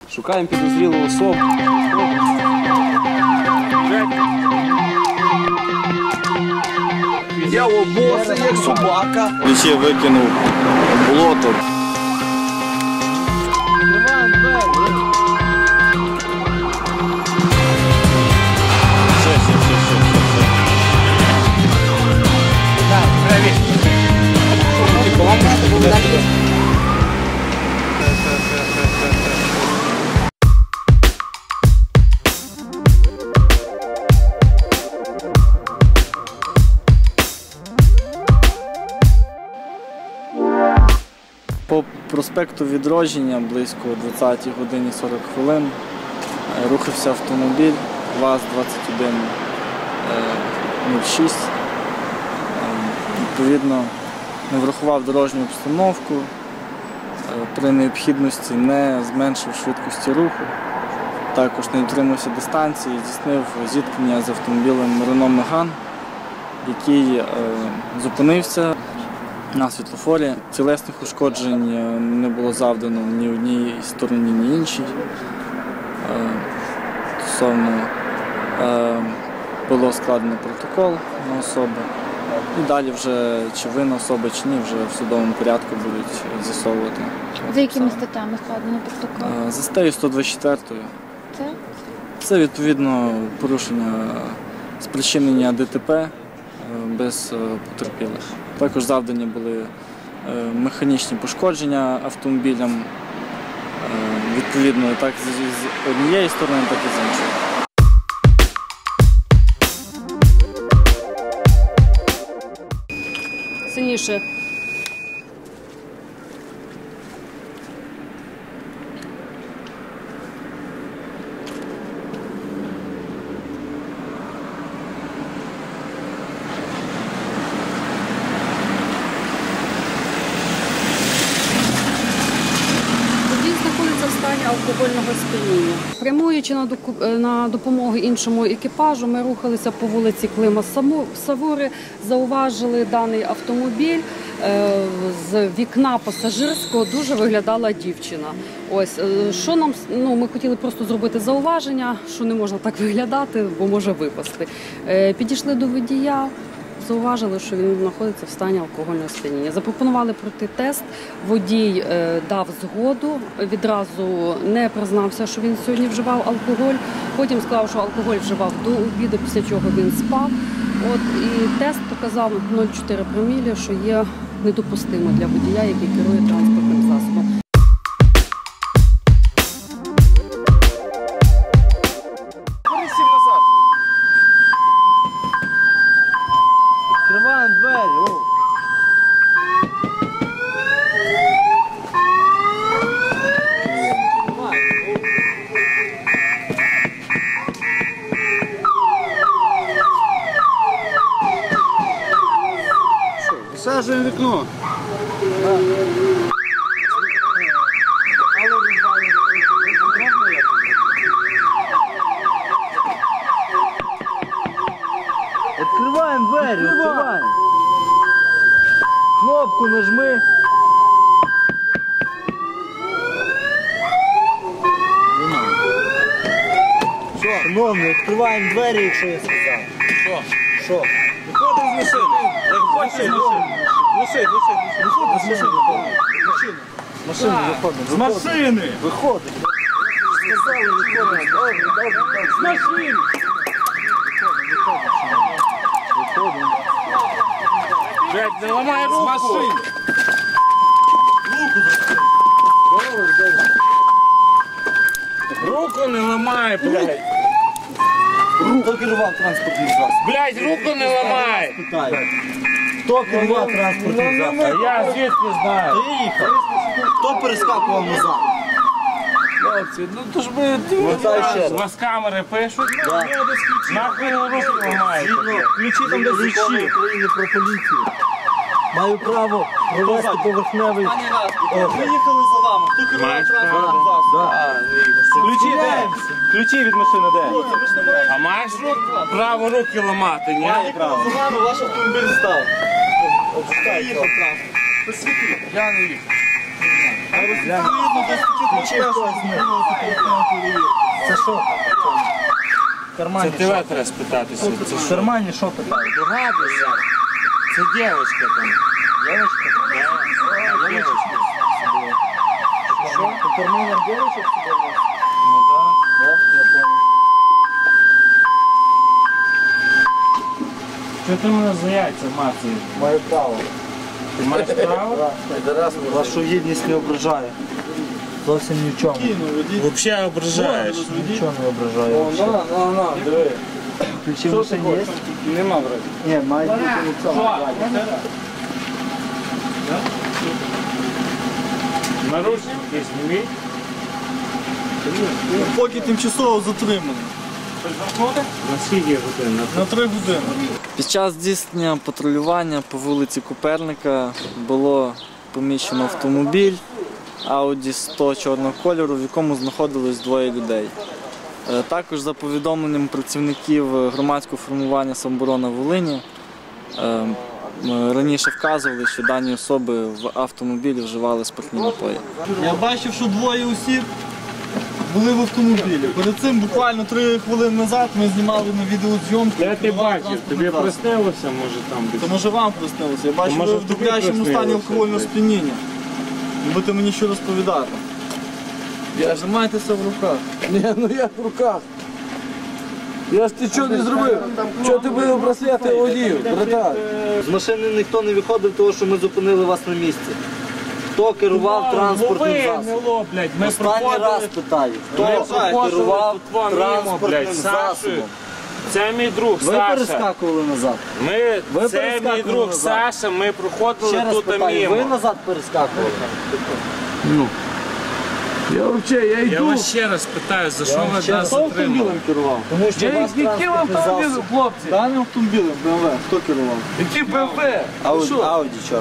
Шукаємо підозрілу особу. Я обосий, як собака. Ключі викинув в болото. По проспекту Відродження близько 20 годині 40 хвилин рухався автомобіль ВАЗ-2106. Відповідно, не врахував дорожню обстановку, при необхідності не зменшив швидкості руху, також не дотримався дистанції, здійснив зіткнення з автомобілем Renault Megane, який зупинився на світлофорі. Тілесних ушкоджень не було завдано ні одній стороні, ні іншій. Стосовно було складено протокол на особу. І далі вже чи винна особа, чи ні, вже в судовому порядку будуть з'ясовувати. За якими статтями складено протокол? За статтею 124. Це відповідно порушення спричинення ДТП без потерпілих. Також завдані були механічні пошкодження автомобілям, відповідно, так з однієї сторони, так і з іншої. Сильніше. Знаходиться в стані алкогольного сп'яніння. Прямуючи на допомогу іншому екіпажу, ми рухалися по вулиці Клима Савури, зауважили даний автомобіль. З вікна пасажирського дуже виглядала дівчина. Ось, що нам, ми хотіли просто зробити зауваження, що не можна так виглядати, бо може випасти. Підійшли до водія. Зауважили, що він знаходиться в стані алкогольного сп'яніння. Запропонували пройти тест, водій дав згоду, відразу не признався, що він сьогодні вживав алкоголь, потім сказав, що алкоголь вживав до обіду, після чого він спав. І тест показав 0,4 промілі, що є недопустимо для водія, який керує транспортним засобом. Відкриваємо двері. Висаджуємо вікно. Відкриваємо двері, відкриваємо. Кнопку нажми. Що? Шановний, відкриваємо двері, якщо я сказав. Що? Що? Виходимо з машини. Машини виходимо. З машини! Виходимо. Сказали, виходимо. З машини! Виходимо. Блядь, не ламай руку! З машини! Руку не ламай, блядь! Хто керував транспортним засобом? Блядь, руку не ламай! Хто керував транспортним засобом? Я звідки знаю? Ти їхав? Хто перескакував назад? Хлопці, ну то ж ви ще у вас камери пишуть, Да. нахуй на руки ламаєте. Ключі там без закону України про поліцію. Маю право провести поверхневий... Приїхали за вами. Хто керував Маєш транспортним засобом? Ключі де? Ключі від машини де? А маєш право руки ламати, ні? Право. За вами ваш автомобіль став. Я їхав транспорт. Я не їх. Це що? В Це кармані тебе треба спитатися. Це В що? кармані що питають? Догадуйся. Це дівчинка там. Дівчинка? Да, дівчинка. Що? По карманам дівчинок сюди у вас? Ну да, я понял. Що ти мене за яйця мацаєш? Маю право. Ти маєш право? Вашу гідність не ображає. Зовсім ні в чому. Взагалі ображаєш. Нічого не ображає. Диви. Ключі в машині є? Нема, брат. Ні, має бути в цьому. Наручники знімі. Поки тимчасово затриманий. На скільки годин? На 3 години. Під час здійснення патрулювання по вулиці Коперника було поміщено автомобіль Audi 100 чорного кольору, в якому знаходилось 2 людей. Також за повідомленням працівників громадського формування «Самооборона Волині» раніше вказували, що дані особи в автомобілі вживали спиртні напої. Я бачив, що 2 осіб були в автомобілі. Перед цим буквально 3 хвилини назад ми знімали на відеозйомку. Де ти бачив? Тобі приснилося, може там Та десь? може вам приснилося. Я бачу, може, ви в тобі добрячому стані приснилося. алкогольного сп'яніння. Ви будете мені що розповідати. Я ж маєтеся в руках. Ні, ну як в руках? Я ж ти чого не зробив? Чого ти будеш браслети одів, братан? З машини ніхто не виходив, тому що ми зупинили вас на місці. Хто керував транспортним засобом? блядь, ми Останній раз питаю. Хто керував транспортним засобом? Це мій друг Ви Саша. перескакували назад. Ви Це мій перескакували друг назад. Саша, ми проходили Ще раз тут питаю, ви мимо. назад перескакували? Я взагалі, я Я йду. вас ще раз питаю, за що ви Ще нас раз затримали? автомобілем керував. Тому що Я вас яким транспортний автомобілем, засіб. хлопці? Даним автомобілем BMW, хто керував? Які БМВ? Ауді, чорт.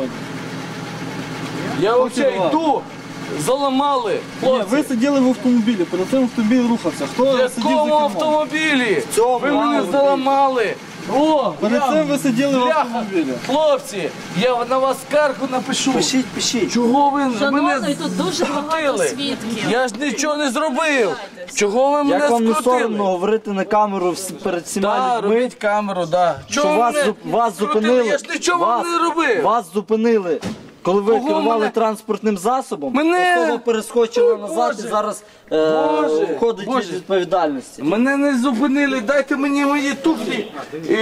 Я взагалі йду. Заламали. Ні, Хлопці, ви сиділи в автомобілі, перед цим автомобіль рухався. Хто в сидів за якому кермом? автомобілі? цьому Ви мене Ауді. заламали. О, Перед цим ви сиділи в бляха. автомобілі. Хлопці, я на вас скаргу напишу. Пишіть. Чого ви мене Шановний, тут дуже багато скрутили? свідків. Я ж нічого не зробив. Чого ви мене Як вам не соромно скрутили? говорити на камеру перед всіма Да, людьми? робіть камеру, да. Що Чого вас, мене вас скрутили? зупинили? Я ж нічого вас, не робив. Вас зупинили, коли ви Кого керували мене? транспортним засобом. Мене? Особа перескочила Ой, назад Боже. і зараз Боже, уходить Боже. від відповідальності. Мене не зупинили, дайте мені мої туфлі.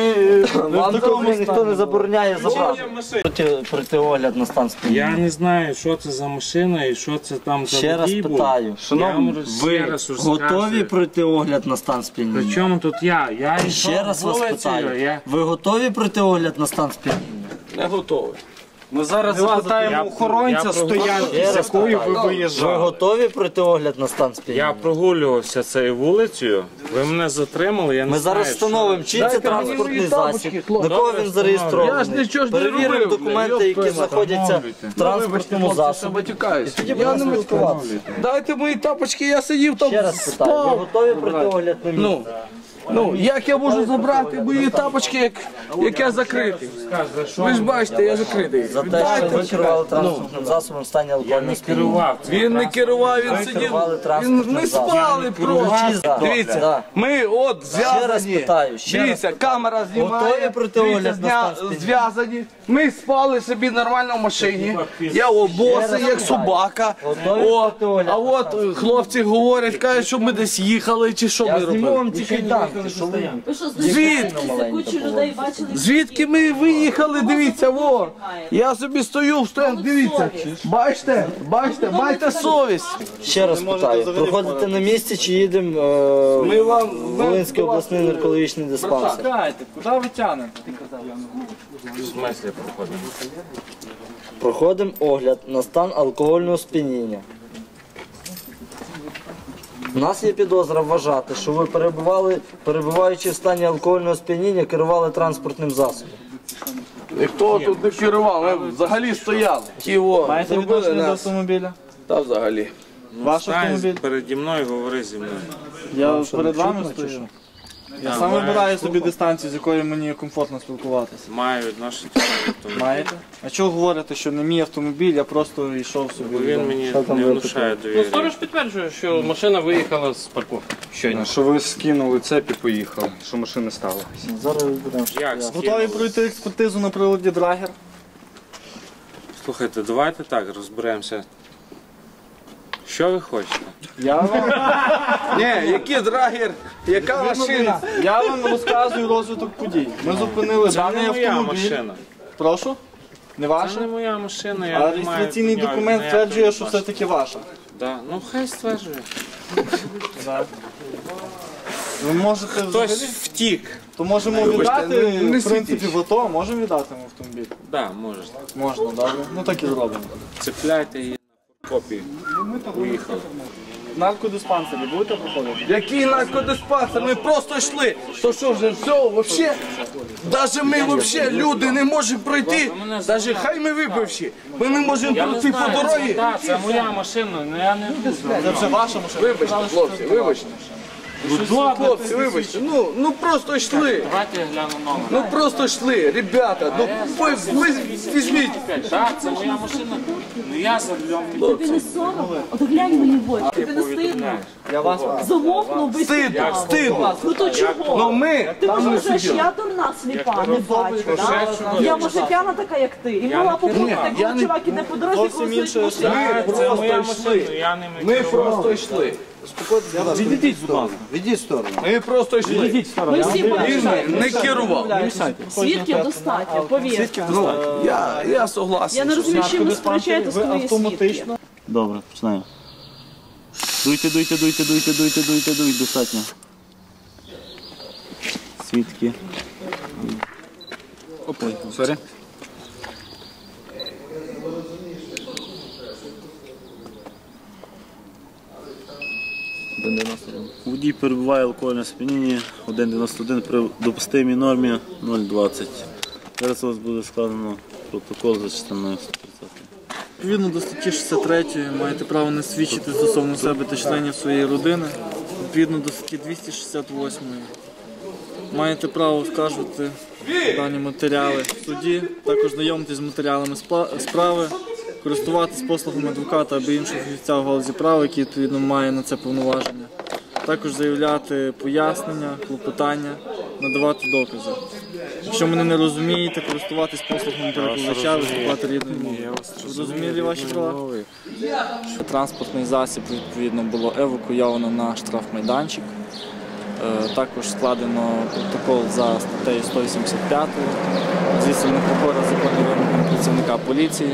Вам туфлі ніхто не забороняє забрати. Протиогляд на стан сп'яніння. Я не знаю, що це за машина і що це там за Ще раз водій був. питаю, Я вам ще раз готові розказую. пройти огляд на стан При сп'яніння? чому тут я? Я йшов Ще раз вас вулицею, питаю, я... ви готові пройти огляд на стан сп'яніння? Не готовий. Ми зараз запитаємо охоронця стоянки, Ще раз питаю, ви готові пройти огляд на стан сп'яніння? Я прогулювався цією вулицею, ви мене затримали, я не Ми знаю, зараз встановимо, чий це Дайте мені транспортний мої тапочки, засіб, хлопці. на кого він зареєстрований. Я ж нічого ж не Перевіримо робив, документи, бля, які йоп, знаходяться встановлюйте. в транспортному засобі. Матюкаюсь. Тоді Я будемо не матюкаюсь. спілкуватися. Дайте мої тапочки, я сидів там, Ще раз питаю, ви спав. готові пройти огляд на місце? Ну, як я можу забрати мої тапочки, як я закритий? Ви ж бачите, я закритий. За те, що ви керували транспортним засобом в стані Я алкогольного не сп'яніння. керував. Він не керував, він сидів. керували Він, транспортним ми засобом. спали просто. Да. Дивіться, Да. ми от Ще раз зв'язані. питаю, ще Дивіться, раз камера знімає. Готові пройти Дивіться, огляд на стан сп'яніння? зв'язані. Ми спали собі нормально в машині. Я босий, як собака. Готові О, пройти огляд а от хлопці говорять, кажуть, що ми десь їхали чи що ми Я зніму робили. вам тільки дані, що ви... Ви що, Звідки? знущаєтеся? Кучу людей бачили? Звідки ми виїхали, дивіться, во. Я собі стою, дивіться. Бачите, майте совість. Ще раз питаю, проходите на місці чи їдемо в Волинський обласний наркологічний диспансер? Чекайте, куди ви тянете? В смислі проходимо? Проходимо огляд на стан алкогольного сп'яніння. У нас є підозра вважати, що ви перебуваючи в стані алкогольного сп'яніння, керували транспортним засобом. Ніхто тут не керував, ми взагалі стояли. Маєте Зробили відношення до нас. автомобіля? Та взагалі. Ваш Стань автомобіль? переді мною, говори зі мною. Я перед вами стою. Я сам вибираю собі дистанцію, з якою мені комфортно спілкуватися. Маю відношення до автомобіля. Маєте? А чого говорите, що не мій автомобіль, я просто йшов собі? Бо він додому? мені Що там не ви внушає таке? довіри. Сторож підтверджує, що машина виїхала з парку. Щойно. Що ви скинули цеп і поїхали, що машина стала. Зараз будемо. Як Готові скинули? пройти експертизу на приладі Драгер? Слухайте, давайте так розберемося. Що ви хочете? Я вам, Ні, який драгер, яка машина? я вам розказую розвиток подій. Ми зупинили Це даний не моя автомобіль. машина. Прошу? Не Це ваша? не моя машина, я А не маю реєстраційний ніякого документ стверджує, що відношення. все-таки ваша. Да. Ну хай стверджує. Ви можете Хтось взагалі, втік. то можемо віддати, в принципі, в АТО, можемо віддати вам автомобіль? Да, можеш. Можна, добре. Ну так і зробимо. Цепляйте її на копію. Уїхали. Наркодиспансері будете проходити? Який наркодиспансер? Ми просто йшли. То що вже все, вообще? Даже ми вообще, люди, не можемо пройти. Даже хай ми випивші. Ми не можемо Я не пройти по знаю, дорозі. Так, це моя машина, але я не буду. Це вже ваша машина? Вибачте, хлопці, вибачте. Хлопці, вибачте. Ну просто йшли. Давайте я гляну номер. Ну просто йшли, ребята. Ну ви візьміть. Так, це моя машина. Ну я за рулем. Тобі не соромно? От глянь мені в очі. Тобі не стидно? Я вас Замовкнув би Стидно, стидно. Ну то чого? Ну ми Ти там не можеш, сиділи. я дурна сліпа, не бачу. да? Я може п'яна така, як ти. І могла попутати, коли чувак іде по дорозі, Зовсім коли інше стоїть машина. Це моя машина, я не Ми просто йшли. Відійдіть, будь ласка. Відійдіть в сторону. Ми просто йшли. Ми всі Він бачимо. не керував. Свідків достатньо, повір. Я согласен. Я не розумію, з чим ви Ви сперечаєтесь, коли є свідки. автоматично. Добре, починаємо. Дуйте, достатньо. Свідки. Ой, сорі. Водій перебуває в алкогольному сп'янінні 1,91 при допустимій нормі 0,20. Зараз у вас буде складено протокол за частиною 130. Відповідно до статті 63 маєте право не свідчити стосовно себе та членів своєї родини. Відповідно до статті 268 маєте право оскаржувати дані матеріали в суді, також знайомитись з матеріалами справи, користуватись послугами адвоката або іншого фахівця в галузі права, який відповідно має на це повноваження. Також заявляти пояснення, клопотання, надавати докази. Якщо мене не розумієте, користуватись послугами перекладача, виступати рідною мовою. Зрозумілі ваші права? Транспортний засіб відповідно було евакуйовано на штрафмайданчик. Також складено протокол за статтею 185, звісно, непокора законним вимогам працівника поліції.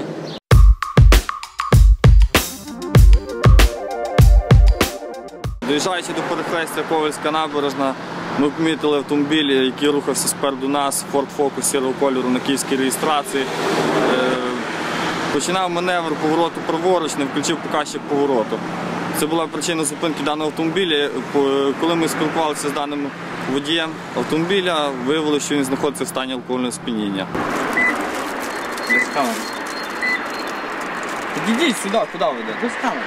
Доїжджаючи до перехрестя Ковальська набережна, ми помітили автомобіль, який рухався спереду нас, Ford Focus сірого кольору на київській реєстрації. Починав маневр повороту праворуч, не включив показчик повороту. Це була причина зупинки даного автомобіля. Коли ми спілкувалися з даним водієм автомобіля, виявилося, що він знаходиться в стані алкогольного сп'яніння. Без камери. Підійдіть сюди, куди ви йдете? Без камери.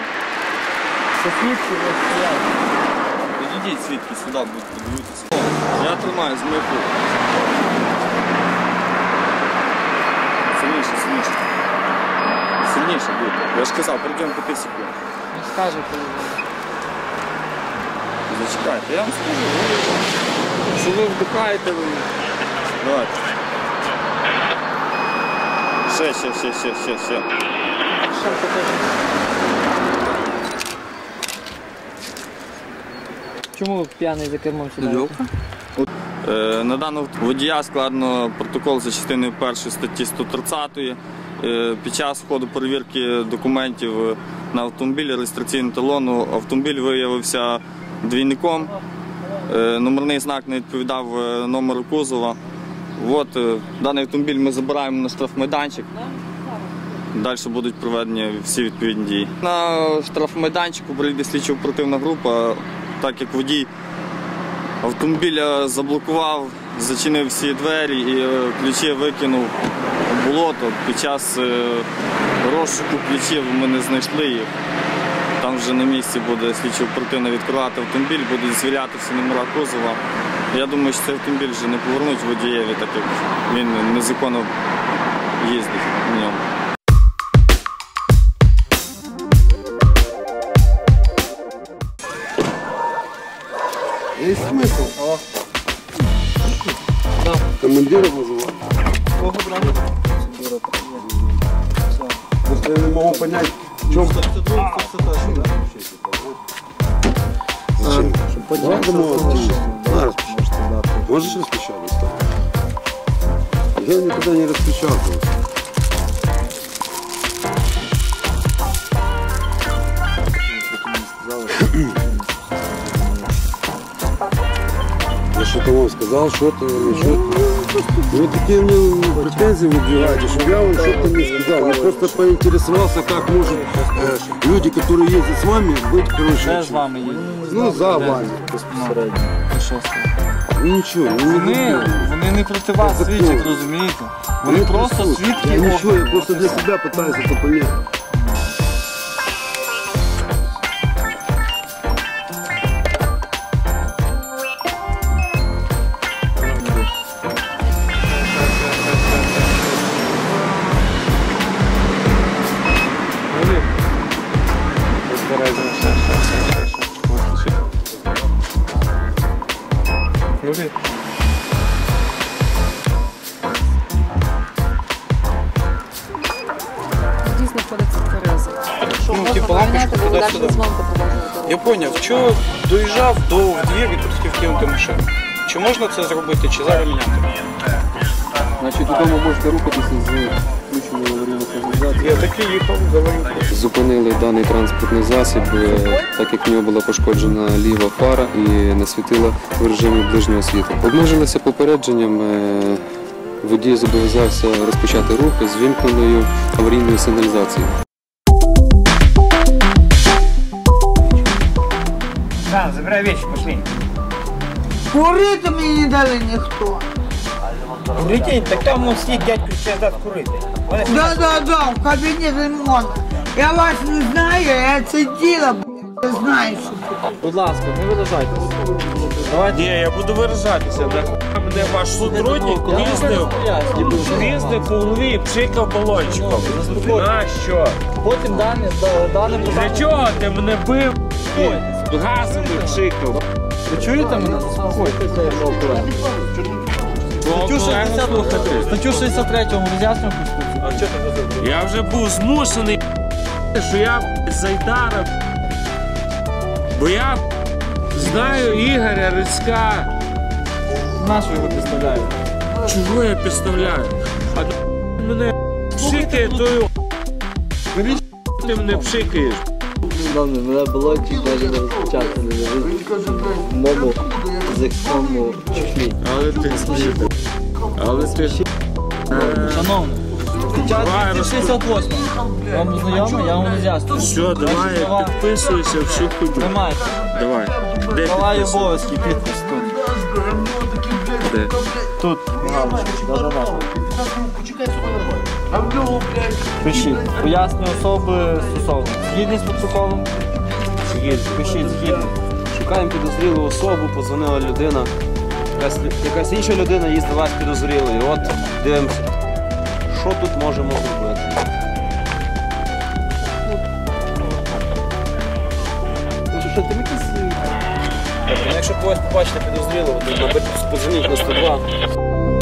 Підійдіть свідки сюди, будете дивитися. Я тримаю, змикую. Сильніше, сильніше. Сильніше будете. Я ж казав, пройдемо по 5 секунд. Зачекайте, я вам скажу. Що ви вдихаєте, ви... Давайте. Ще. Чому ви п'яний за кермом сідаєте? На даного водія складено протокол за частиною 1 статті 130. Під час входу перевірки документів на автомобілі, реєстраційного талону, автомобіль виявився двійником. Номерний знак не відповідав номеру кузова. Даний автомобіль ми забираємо на штрафмайданчик. Далі будуть проведені всі відповідні дії. На штрафмайданчику прийде слідчо-оперативна група, так як водій автомобіля заблокував, зачинив всі двері і ключі викинув в болото. Під час розшуку ключів ми не знайшли їх. Там вже на місці буде слідчо-оперативно відкривати автомобіль, будуть звіряти всі номера кузова Я думаю, що цей автомобіль вже не повернуть водієві, так як він незаконно їздить в ньому. Есть смысл? Командира вызывать. Просто я не могу понять, в чем... Зачем? Можешь распечатать? Я никогда не распечатываю. Я что-то вам сказал, что-то, вы такие мне претензии выдвигаете, что я вам что-то не сказал. Я просто поинтересовался, как может люди, которые ездят с вами, быть, короче... З вами їздять. Ну, за вами. Ну нічого, Вони не проти вас свідчать, розумієте? Вони просто свідки. Я нічого, я просто для себе питаюся це поняти. Дійсно знаходиться тверезий. Ну, типу лампочку туди-сюди. Я поняв, що доїжджав до двір і тут хотів кинути машину. Чи можна це зробити, чи зараз міняти? Значить, додому можете рухатися з включеною аварійною сигналізацією. Я таки їхав, говорив. Зупинили даний транспортний засіб, так як в нього була пошкоджена ліва фара і не світила в режимі ближнього світла. Обмежилися попередженням, водій зобов'язався розпочати рух з вімкненою аварійною сигналізацією. Да, забирай вещи, пошли. Курити мені не дали ніхто. Курите? Так там вон сидит дядька, сейчас даст курити. Да, в кабінеті можна. Я вас не знаю, я сиділа, не знаю, що. Будь ласка, не виражайтеся. Ні, я буду виражатися. Мене ваш сотрудник їздив по голові і пшикав балончиком. На що? Потім дане Для чого ти мене бив? Газом пшикав. Ви чуєте мене? Заспокойтеся. Статтю 63 роз'яснюю Конституцію. Я вже був змушений, що я зайдара. Бо я знаю Ігоря Рицька. Нащо його підставляєте? Чого я підставляю? А мене пшикає, то ти мене пшикаєш. Мене балончик навіть не розпочати не в моєму язикому чехлі. Але ти... Шановний, стаття 68. Вам знайомо, я вам роз'яснюю. Все, давай, я підписуюся, всю хуйню. Тримайте. Давай. Де Права і підписуєш? обов'язки, підпис тут. Де? Тут. Пишіть. Пояснюю особи стосовно. Згідні з протоколом? Пишіть, згідні. Шукаємо підозрілу особу, подзвонила людина. Якась інша людина їздила вас підозрілою. От дивимося, що тут можемо зробити. Що ти якийсь... Якщо когось побачите підозрілого, то подзвоніть на 102.